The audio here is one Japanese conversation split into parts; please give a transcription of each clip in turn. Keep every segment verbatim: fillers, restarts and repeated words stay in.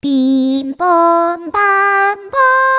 ピンポンパンポーン。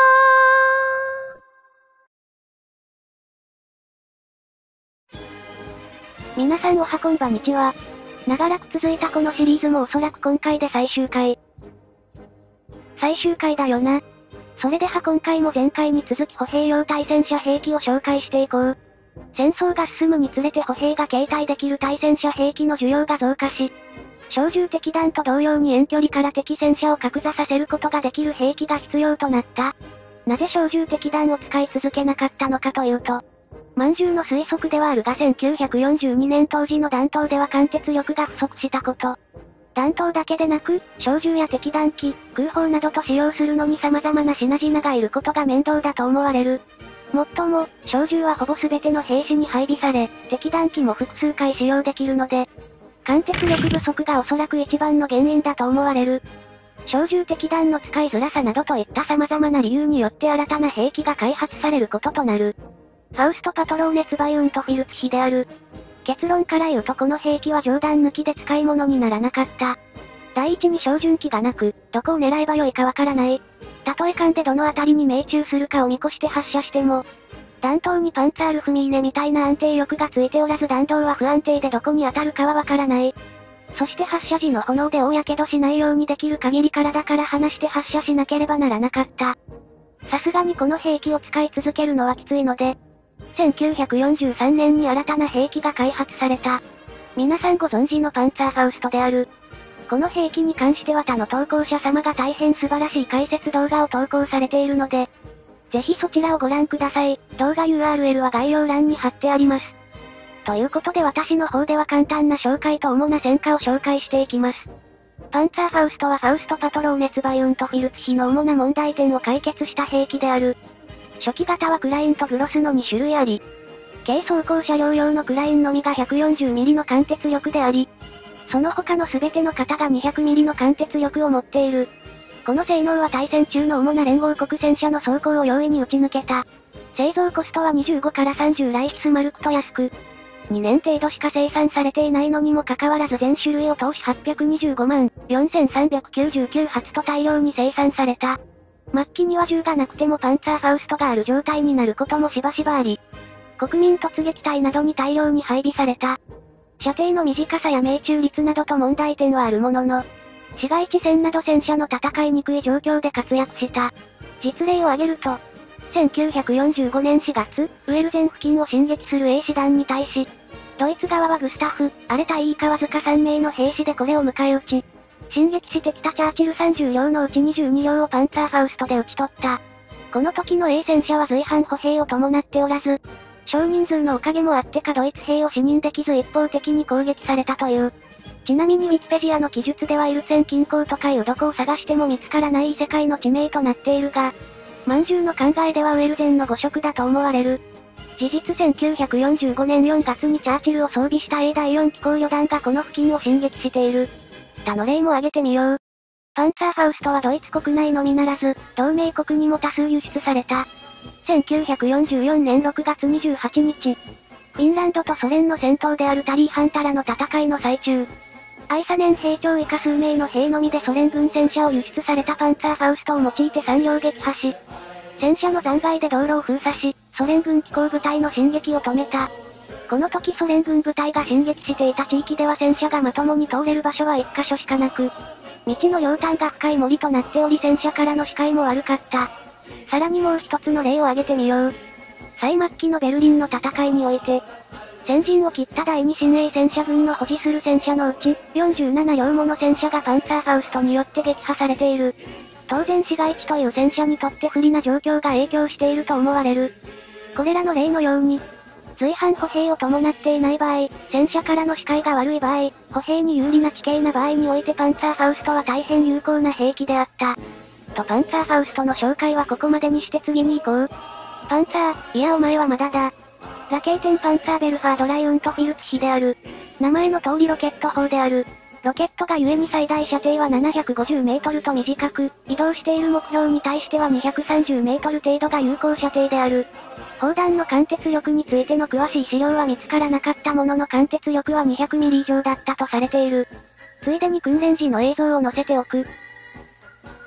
皆さんおはこんばんにちは。長らく続いたこのシリーズもおそらく今回で最終回。最終回だよな。それでは今回も前回に続き歩兵用対戦車兵器を紹介していこう。戦争が進むにつれて歩兵が携帯できる対戦車兵器の需要が増加し、小銃敵弾と同様に遠距離から敵戦車を格座させることができる兵器が必要となった。なぜ小銃敵弾を使い続けなかったのかというと、満州の推測ではあるがせんきゅうひゃくよんじゅうにねん当時の弾頭では貫徹力が不足したこと。弾頭だけでなく、小銃や敵弾機、空砲などと使用するのに様々な品々がいることが面倒だと思われる。もっとも、小銃はほぼ全ての兵士に配備され、敵弾機も複数回使用できるので、貫徹力不足がおそらく一番の原因だと思われる。小銃敵弾の使いづらさなどといった様々な理由によって新たな兵器が開発されることとなる。ファウストパトローネツバイウントフィルツ比である。結論から言うとこの兵器は上弾抜きで使い物にならなかった。第一に照準機がなく、どこを狙えばよいかわからない。たとえ間でどの辺りに命中するかを見越して発射しても、弾頭にパンツァールフミーネみたいな安定力がついておらず弾道は不安定でどこに当たるかはわからない。そして発射時の炎で大やけどしないようにできる限り体から離して発射しなければならなかった。さすがにこの兵器を使い続けるのはきついので、せんきゅうひゃくよんじゅうさんねんに新たな兵器が開発された。皆さんご存知のパンツァーファウストである。この兵器に関しては他の投稿者様が大変素晴らしい解説動画を投稿されているので、ぜひそちらをご覧ください。動画 ユーアールエル は概要欄に貼ってあります。ということで私の方では簡単な紹介と主な戦果を紹介していきます。パンツァーファウストはファウストパトローネツバイウントフィルツ比の主な問題点を解決した兵器である。初期型はクラインとグロスのに種類あり、軽装甲車両用のクラインのみが ひゃくよんじゅうミリ の貫徹力であり、その他の全ての型が にひゃくミリ の貫徹力を持っている。この性能は対戦中の主な連合国戦車の装甲を容易に打ち抜けた。製造コストはにじゅうごからさんじゅうライヒスマルクと安く、にねん程度しか生産されていないのにもかかわらず全種類を通しはっぴゃくにじゅうごまんよんせんさんびゃくきゅうじゅうきゅう発と大量に生産された。末期には銃がなくてもパンツァーファウストがある状態になることもしばしばあり、国民突撃隊などに大量に配備された。射程の短さや命中率などと問題点はあるものの、市街地戦など戦車の戦いにくい状況で活躍した。実例を挙げると、せんきゅうひゃくよんじゅうごねんしがつ、ウェルゼン付近を進撃する A 師団に対し、ドイツ側はグスタフ、アレタイ以下わずかさんめいの兵士でこれを迎え撃ち、進撃してきたチャーチルさんじゅうりょうのうちにじゅうにりょうをパンツァーファウストで撃ち取った。この時の A 戦車は随伴歩兵を伴っておらず、少人数のおかげもあってかドイツ兵を視認できず一方的に攻撃されたという。ちなみにウィキペディアの記述ではイルセン近郊とかいうどこを探しても見つからない異世界の地名となっているが、満州の考えではウェルゼンの誤植だと思われる。事実せんきゅうひゃくよんじゅうごねんよんがつにチャーチルを装備した エーだいよん機甲旅団がこの付近を進撃している。他の例も挙げてみよう。パンツァーファウストはドイツ国内のみならず、同盟国にも多数輸出された。せんきゅうひゃくよんじゅうよねんろくがつにじゅうはちにち、フィンランドとソ連の戦闘であるタリーハンタラの戦いの最中、アイサネン兵長以下数名の兵のみでソ連軍戦車を輸出されたパンツァーファウストを用いてさん両撃破し、戦車の残骸で道路を封鎖し、ソ連軍機甲部隊の進撃を止めた。この時ソ連軍部隊が進撃していた地域では戦車がまともに通れる場所はいっかしょしかなく、道の両端が深い森となっており戦車からの視界も悪かった。さらにもう一つの例を挙げてみよう。最末期のベルリンの戦いにおいて、先陣を切った第二親衛戦車軍の保持する戦車のうち、よんじゅうななりょうもの戦車がパンツァーファウストによって撃破されている。当然市街地という戦車にとって不利な状況が影響していると思われる。これらの例のように、随伴歩兵を伴っていない場合、戦車からの視界が悪い場合、歩兵に有利な地形な場合においてパンツァーファウストは大変有効な兵器であった。とパンツァーファウストの紹介はここまでにして次に行こう。パンツァー、いやお前はまだだ。ラケーテンパンツァーベルファードライウントフィルツ比である。名前の通りロケット砲である。ロケットがゆえに最大射程はななひゃくごじゅうメートルと短く、移動している目標に対してはにひゃくさんじゅうメートル程度が有効射程である。砲弾の貫徹力についての詳しい資料は見つからなかったものの貫徹力はにひゃくミリ以上だったとされている。ついでに訓練時の映像を載せておく。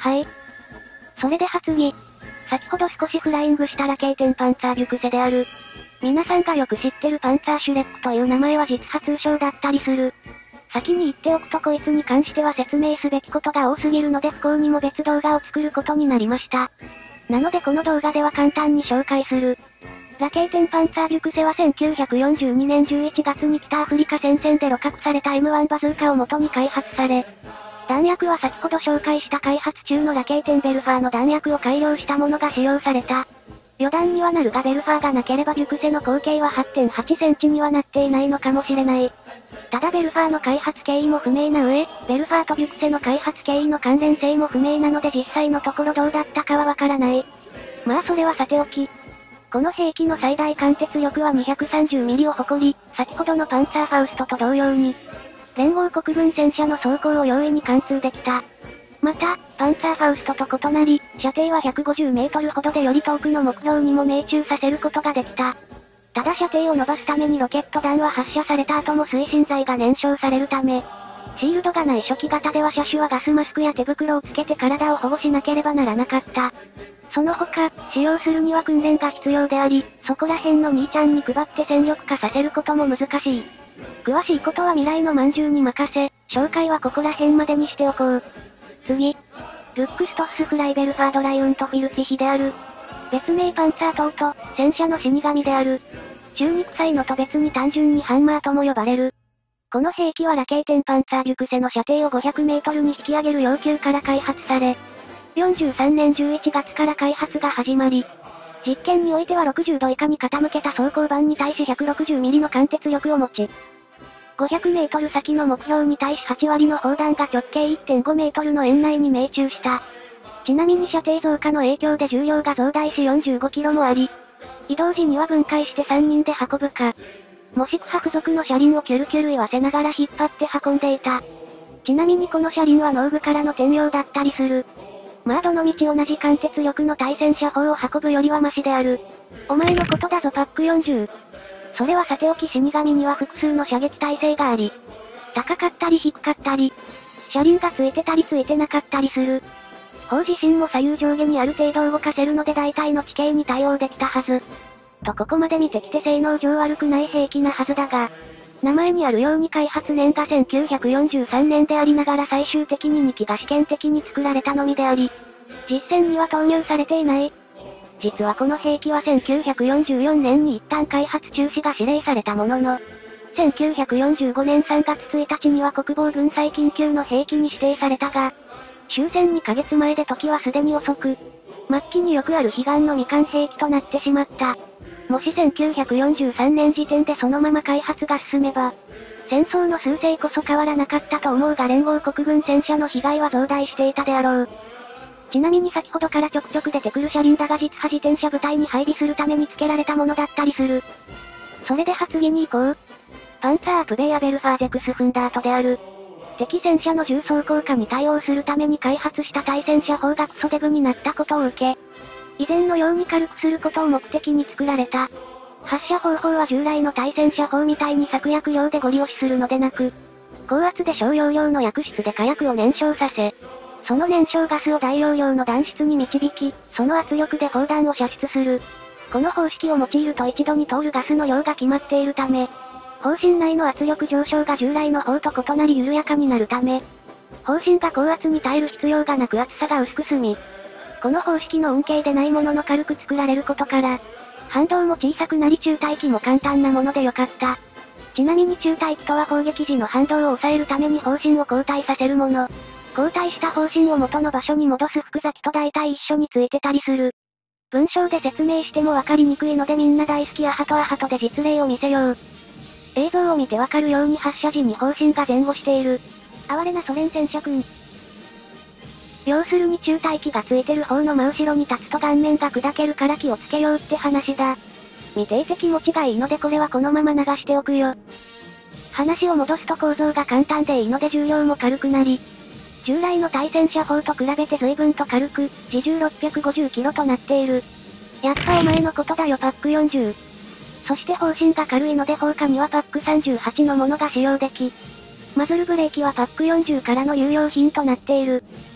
はい。それでは次。先ほど少しフライングしたラケーテンパンツァービュクセである。皆さんがよく知ってるパンツァーシュレックという名前は実は通称だったりする。先に言っておくとこいつに関しては説明すべきことが多すぎるので不幸にも別動画を作ることになりました。なのでこの動画では簡単に紹介する。ラケーテンパンツァービュクセはせんきゅうひゃくよんじゅうにねんじゅういちがつに北アフリカ戦線で露獲された エムワン バズーカを元に開発され、弾薬は先ほど紹介した開発中のラケーテンベルファーの弾薬を改良したものが使用された。余談にはなるがベルファーがなければビュクセの口径は はってんはちセンチにはなっていないのかもしれない。ただベルファーの開発経緯も不明な上、ベルファーとビュクセの開発経緯の関連性も不明なので実際のところどうだったかはわからない。まあそれはさておき。この兵器の最大貫徹力は にひゃくさんじゅうミリを誇り、先ほどのパンツァーファウストと同様に、連合国軍戦車の装甲を容易に貫通できた。また、パンツァーファウストと異なり、射程はひゃくごじゅうメートルほどでより遠くの目標にも命中させることができた。ただ射程を伸ばすためにロケット弾は発射された後も推進剤が燃焼されるため、シールドがない初期型では車種はガスマスクや手袋をつけて体を保護しなければならなかった。その他、使用するには訓練が必要であり、そこら辺の兄ちゃんに配って戦力化させることも難しい。詳しいことは未来のまんじゅうに任せ、紹介はここら辺までにしておこう。次。ルックストッスフライベルファードライウントフィルティヒである。別名パンツァートーと、戦車の死神である。中肉臭いのと別に単純にハンマーとも呼ばれる。この兵器はラケーテンパンツァービュクセの射程をごひゃくメートルに引き上げる要求から開発され、よんじゅうさんねんじゅういちがつから開発が始まり、実験においてはろくじゅうど以下に傾けた装甲板に対し ひゃくろくじゅうミリの貫徹力を持ち、ごひゃくメートル先の目標に対しはち割の砲弾が直径 いってんごメートルの円内に命中した。ちなみに射程増加の影響で重量が増大しよんじゅうごキロもあり、移動時には分解してさんにんで運ぶか、もしくは付属の車輪をキュルキュル言わせながら引っ張って運んでいた。ちなみにこの車輪は農具からの転用だったりする。まあどの道同じ貫徹力の対戦車砲を運ぶよりはマシである。お前のことだぞパックよんじゅう。それはさておき死神には複数の射撃耐性があり、高かったり低かったり、車輪がついてたりついてなかったりする。砲自身も左右上下にある程度動かせるので大体の地形に対応できたはず。とここまで見てきて性能上悪くない兵器なはずだが、名前にあるように開発年がせんきゅうひゃくよんじゅうさんねんでありながら最終的ににきが試験的に作られたのみであり、実戦には投入されていない。実はこの兵器はせんきゅうひゃくよんじゅうよねんに一旦開発中止が指令されたものの、せんきゅうひゃくよんじゅうごねんさんがつついたちには国防軍最緊急の兵器に指定されたが、終戦にかげつまえで時はすでに遅く、末期によくある悲願の未完兵器となってしまった。もしせんきゅうひゃくよんじゅうさんねん時点でそのまま開発が進めば、戦争の趨勢こそ変わらなかったと思うが連合国軍戦車の被害は増大していたであろう。ちなみに先ほどからちょくちょく出てくる車輪だが実は自転車部隊に配備するために付けられたものだったりする。それでは次に行こう。パンツァープベイアベルファーゼクスフンダートである。敵戦車の重装効果に対応するために開発した対戦車砲がクソデブになったことを受け、以前のように軽くすることを目的に作られた。発射方法は従来の対戦車砲みたいに削薬量でゴリ押しするのでなく、高圧で小容量の薬室で火薬を燃焼させ、その燃焼ガスを大容量の弾室に導き、その圧力で砲弾を射出する。この方式を用いると一度に通るガスの量が決まっているため、砲身内の圧力上昇が従来の砲と異なり緩やかになるため、砲身が高圧に耐える必要がなく厚さが薄く済み、この方式の恩恵でないものの軽く作られることから、反動も小さくなり中待機も簡単なものでよかった。ちなみに中待機とは砲撃時の反動を抑えるために砲身を交代させるもの。交代した砲身を元の場所に戻す複雑と大体一緒についてたりする。文章で説明してもわかりにくいのでみんな大好きアハトアハトで実例を見せよう。映像を見てわかるように発射時に砲身が前後している。哀れなソ連戦車君。要するに中待機がついてる方の真後ろに立つと顔面が砕けるから気をつけようって話だ。見ていて気持ちがいいのでこれはこのまま流しておくよ。話を戻すと構造が簡単でいいので重量も軽くなり、従来の対戦車砲と比べて随分と軽く、自重ろっぴゃくごじゅっキロとなっている。やっぱお前のことだよパックよんじゅう。そして砲身が軽いので砲火にはパックさんじゅうはちのものが使用でき、マズルブレーキはパックよんじゅうからの有用品となっている。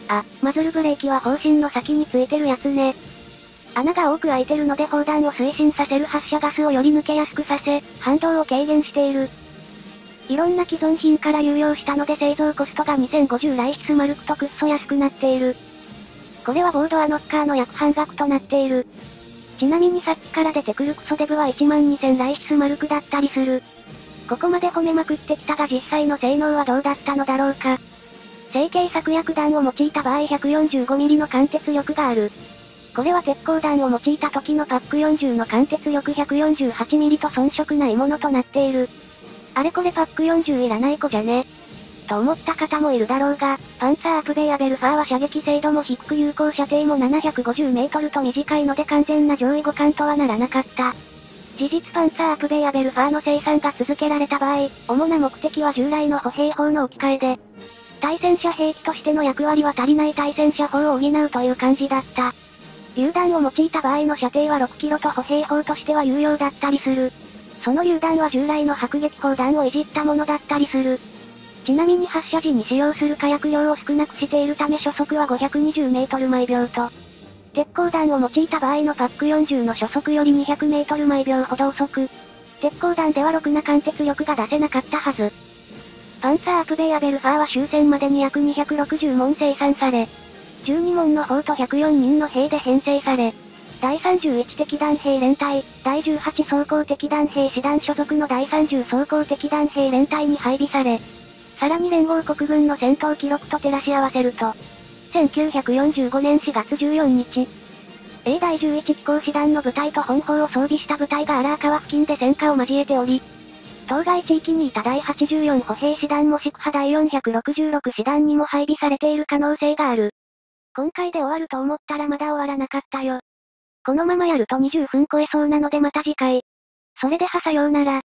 あ、マズルブレーキは砲身の先についてるやつね。穴が多く開いてるので砲弾を推進させる発射ガスをより抜けやすくさせ、反動を軽減している。いろんな既存品から流用したので製造コストがにせんごじゅうライヒスマルクとくっそ安くなっている。これはボードアノッカーの約半額となっている。ちなみにさっきから出てくるクソデブはいちまんにせんライヒスマルクだったりする。ここまで褒めまくってきたが実際の性能はどうだったのだろうか。成型策薬弾を用いた場合 ひゃくよんじゅうごミリ の貫徹力がある。これは鉄鋼弾を用いた時のパックよんじゅうの貫徹力 ひゃくよんじゅうはちミリ と遜色ないものとなっている。あれこれパックよんじゅういらない子じゃねと思った方もいるだろうが、パンツァーアプベやベルファーは射撃精度も低く有効射程もななひゃくごじゅうメートルと短いので完全な上位互換とはならなかった。事実パンツァーアプベやベルファーの生産が続けられた場合、主な目的は従来の歩兵砲の置き換えで、対戦車兵器としての役割は足りない対戦車砲を補うという感じだった。榴弾を用いた場合の射程はろくキロと歩兵砲としては有用だったりする。その榴弾は従来の迫撃砲弾をいじったものだったりする。ちなみに発射時に使用する火薬量を少なくしているため初速はごひゃくにじゅうメートル毎秒と、鉄鋼弾を用いた場合のパックよんじゅうの初速よりにひゃくメートル毎秒ほど遅く、鉄鋼弾ではろくな貫徹力が出せなかったはず。パンツァーアプベやベルファーは終戦までに約にひゃくろくじゅうもん生産され、じゅうにもんの砲とひゃくよんにんの兵で編成され、だいさんじゅういち敵団兵連隊、だいじゅうはち装甲敵団兵師団所属のだいさんじゅう装甲敵団兵連隊に配備され、さらに連合国軍の戦闘記録と照らし合わせると、せんきゅうひゃくよんじゅうごねんしがつじゅうよっか、A だいじゅういち機甲師団の部隊と本砲を装備した部隊が荒川付近で戦火を交えており、当該地域にいただいはちじゅうよん歩兵師団もシクハだいよんひゃくろくじゅうろく師団にも配備されている可能性がある。今回で終わると思ったらまだ終わらなかったよ。このままやるとにじゅっぷん超えそうなのでまた次回。それではさようなら。